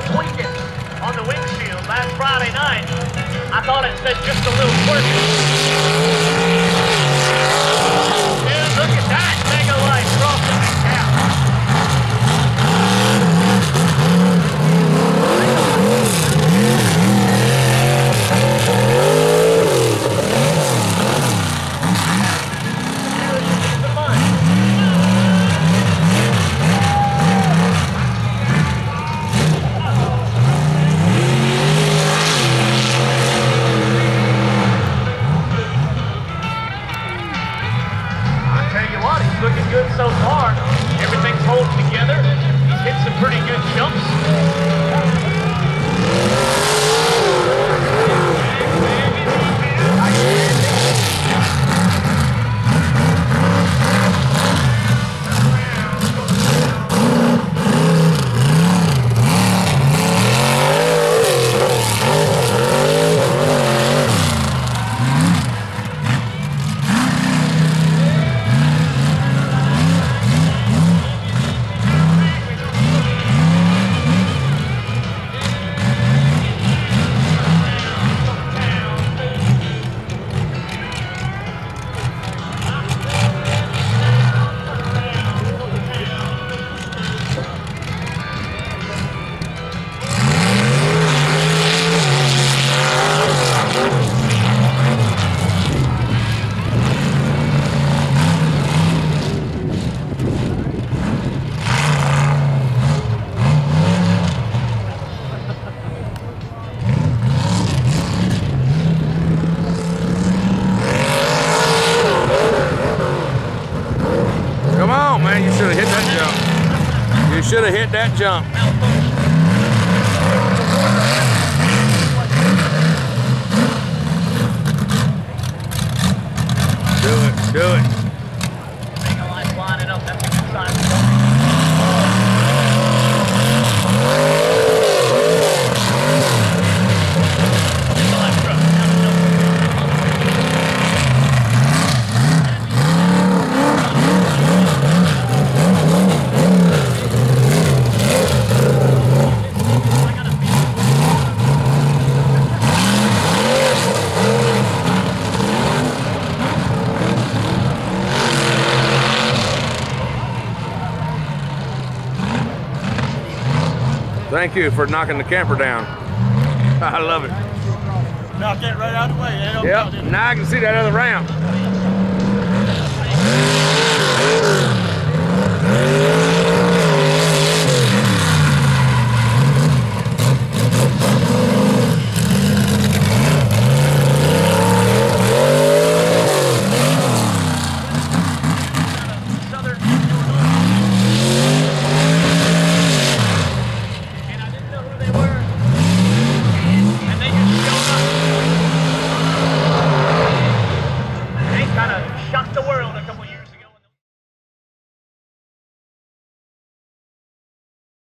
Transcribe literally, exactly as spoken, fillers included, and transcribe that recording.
tweaking on the windshield last Friday night. I thought it said just a little quirky. Dude, look at that mega light crossing the cap. Looking good so far. Everything's holding together. He's hit some pretty good jumps. You should have hit that jump. Do it, do it. Mega light lining up, that's a good sign. Thank you for knocking the camper down. I love it. Knocked that right out of the way. Yep, now I can see that other ramp.